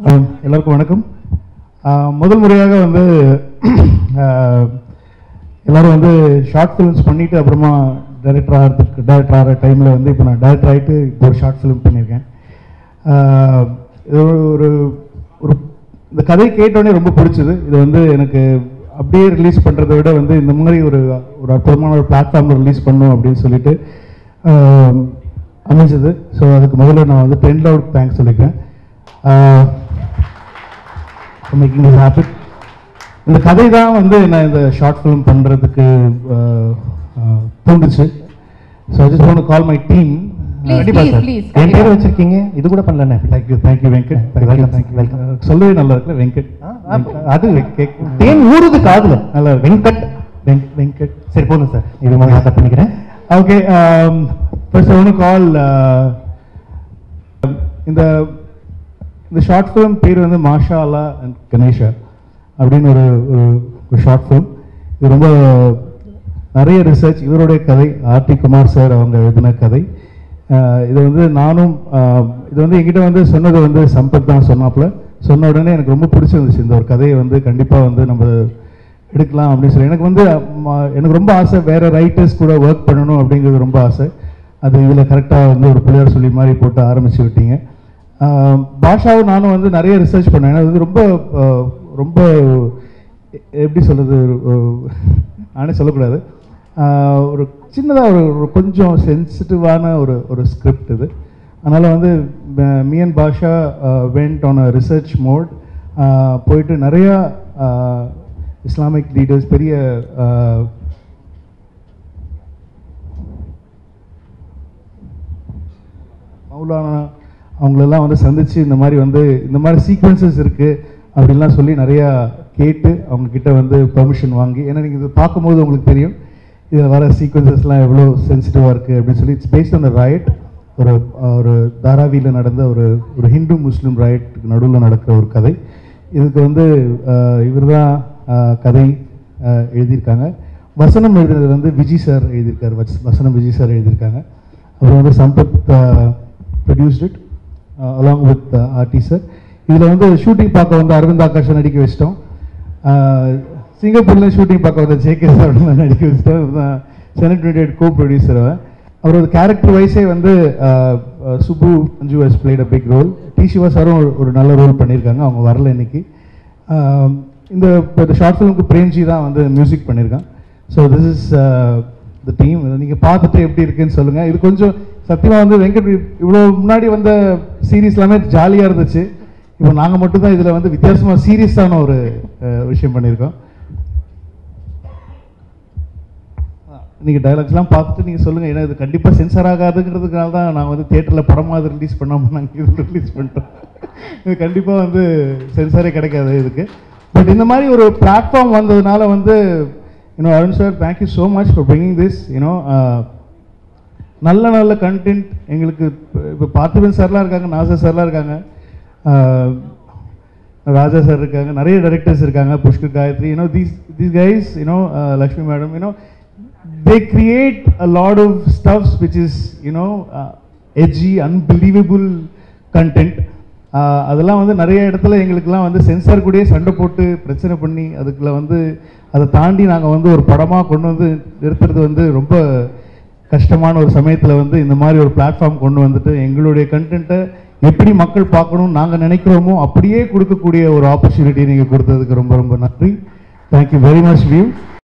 எல்லாருக்கும் வணக்கம். முதல் முறையாக வந்து எல்லாரும் வந்து ஷார்ட் ஃபிலிம்ஸ் பண்ணிவிட்டு அப்புறமா டைரக்டர் ஆகிற டைமில் வந்து இப்போ நான் டைரக்டர் ஆகிட்டு இப்போ ஒரு ஷார்ட் ஃபிலிம் பண்ணியிருக்கேன். இது ஒரு ஒரு இந்த கதை கேட்டோடனே ரொம்ப பிடிச்சது. இது வந்து எனக்கு அப்படியே ரிலீஸ் பண்ணுறதை விட வந்து இந்த மாதிரி ஒரு அற்புதமான ஒரு பிளாட்ஃபார்மில் ரிலீஸ் பண்ணணும் அப்படின்னு சொல்லிட்டு அமைஞ்சது. ஸோ அதுக்கு முதல்ல நான் வந்து ட்ரெண்ட்லவுட் தேங்க்ஸ் சொல்லிக்கிறேன் மேக்கிங் திஸ் ஹேப்பன். இந்த கதை தான் வந்து நான் இந்த ஷார்ட் ஃபிலிம் பண்ணுறதுக்கு தூண்டுச்சு. So I just want to call my team. கண்டிப்பா சார், என் பேர் வச்சிருக்கீங்க, இது கூட பண்ணலண்ணே. தேங்க்யூ வெங்கட். வெல்கம். சொல்லவே நல்லா இருக்குல்ல வெங்கட். அது தேன் ஊறுது காதுல. நல்லா வெங்கட் வெங்கட். சரி போதும் சார், இது மாதிரி நான் பண்ணிக்கிறேன். Okay, first I want to call இந்த ஷார்ட் ஃபிலிம் பேர் வந்து மாஷா அல்லா அண்ட் கணேஷா அப்படின்னு ஒரு ஷார்ட் ஃபிலிம். இது ரொம்ப நிறைய ரிசர்ச். இவருடைய கதை ஆர்டி குமார் சார் அவங்க எழுதின கதை. இது வந்து நானும் இது வந்து என்கிட்ட வந்து சொன்னது வந்து சம்பத் தான் சொன்னாப்புல. சொன்ன உடனே எனக்கு ரொம்ப பிடிச்சிருந்துச்சு. இந்த ஒரு கதையை வந்து கண்டிப்பாக வந்து நம்ம எடுக்கலாம் அப்படின்னு சொல்லி எனக்கு ரொம்ப ஆசை. வேறு ரைட்டர்ஸ் கூட ஒர்க் பண்ணணும் அப்படிங்கிறது ரொம்ப ஆசை. அது இதில் கரெக்டாக வந்து ஒரு பிள்ளையார் சொல்லி மாதிரி போட்டு ஆரம்பித்து விட்டீங்க. பாஷாவும் நானும் வந்து நிறைய ரிசர்ச் பண்ணேன். ஏன்னா இது ரொம்ப ரொம்ப எப்படி சொல்கிறது, நானே சொல்லக்கூடாது, ஒரு சின்னதாக ஒரு கொஞ்சம் சென்சிட்டிவான ஒரு ஸ்கிரிப்ட் இது. அதனால் வந்து me and Basha went on a research mode. போயிட்டு நிறையா இஸ்லாமிக் லீடர்ஸ், பெரிய மௌலானா அவங்களெல்லாம் வந்து சந்தித்து இந்த மாதிரி சீக்வன்சஸ் இருக்குது அப்படின்லாம் சொல்லி நிறையா கேட்டு அவங்கக்கிட்ட வந்து பெர்மிஷன் வாங்கி, ஏன்னா நீங்கள் இது பார்க்கும்போது உங்களுக்கு தெரியும் இதில் வர சீக்வன்சஸ்லாம் எவ்வளோ சென்சிட்டிவாக இருக்குது அப்படின்னு சொல்லி. It's based on the riot. ஒரு தாராவியில் நடந்த ஒரு ஹிந்து முஸ்லீம் ராயட்டுக்கு நடுவில் நடக்கிற ஒரு கதை. இதுக்கு வந்து இவர் தான் கதை எழுதியிருக்காங்க. வசனம் எழுதுனது வந்து விஜய் சார் எழுதியிருக்காரு. வசனம் விஜய் சார் எழுதியிருக்காங்க. அப்புறம் வந்து Sampath produced it along with RD sir. இதில் வந்து ஷூட்டிங் பார்க்க வந்து அரவிந்த் ஆகாஷை நடிக்க வச்சிட்டோம். சிங்கப்பூரில் ஷூட்டிங் பார்க்க வந்து ஜேகே சார் நடிக்க வச்சிட்டோம். செனட் யுனைடெட் கோ ப்ரொடியூசர். அவரோட கேரக்டர் வைஸே வந்து Subbu Anju has played a big role. T Siva சாரும் ஒரு நல்ல ரோல் பண்ணியிருக்காங்க. அவங்க வரல இன்னைக்கு. இந்த ஷார்ட் ஃபிலிமுக்கு பிரேம்ஜி தான் வந்து மியூசிக் பண்ணியிருக்கான். So this is the team. நீங்கள் பார்த்துட்டு எப்படி இருக்குன்னு சொல்லுங்கள். இது கொஞ்சம் சத்தியமாக வந்து வெங்கட் இவ்வளோ முன்னாடி வந்த சீரீஸ் எல்லாமே ஜாலியாக இருந்துச்சு. இப்போ நாங்கள் மட்டும்தான் இதில் வந்து வித்தியாசமாக சீரியஸான ஒரு விஷயம் பண்ணியிருக்கோம். நீங்கள் டைலாக்ஸ்லாம் பார்த்துட்டு நீங்கள் சொல்லுங்கள். ஏன்னா இது கண்டிப்பாக சென்சார் ஆகாதுங்கிறதுனால தான் நாங்கள் வந்து தியேட்டரில் படமாக அது ரிலீஸ் பண்ணாமல் நாங்கள் இது ரிலீஸ் பண்ணிட்டோம். இது கண்டிப்பாக வந்து சென்சாரே கிடைக்காது இதுக்கு. பட் இந்த மாதிரி ஒரு பிளாட்ஃபார்ம் வந்ததுனால வந்து Arun sir, thank you so much for bringing this. நல்ல கண்டென்ட் எங்களுக்கு. இப்போ பார்த்திபன் சார்லாம் இருக்காங்க, நாசர் சார்லாம் இருக்காங்க, ராஜா சார் இருக்காங்க, நிறைய டைரக்டர்ஸ் இருக்காங்க, Pushkar Gayatri, these guys, Lakshmi madam, they create a lot of stuffs which is edgy, unbelievable content. அதெல்லாம் வந்து நிறைய இடத்துல எங்களுக்கெல்லாம் வந்து சென்சார் கூடயே சண்டை போட்டு பிரச்சனை பண்ணி அதுக்குள்ள வந்து அதை தாண்டி நாங்கள் வந்து ஒரு படமாக கொண்டு வந்து நிறுத்துறது வந்து ரொம்ப கஷ்டமான ஒரு சமயத்தில் வந்து இந்த மாதிரி ஒரு பிளாட்ஃபார்ம் கொண்டு வந்துட்டு எங்களுடைய கண்டென்ட்டை எப்படி மக்கள் பார்க்கணும்னு நாங்கள் நினைக்கிறோமோ அப்படியே கொடுக்கக்கூடிய ஒரு ஆப்பர்ச்சுனிட்டி நீங்கள் கொடுத்ததுக்கு ரொம்ப ரொம்ப நன்றி. Thank you very much view.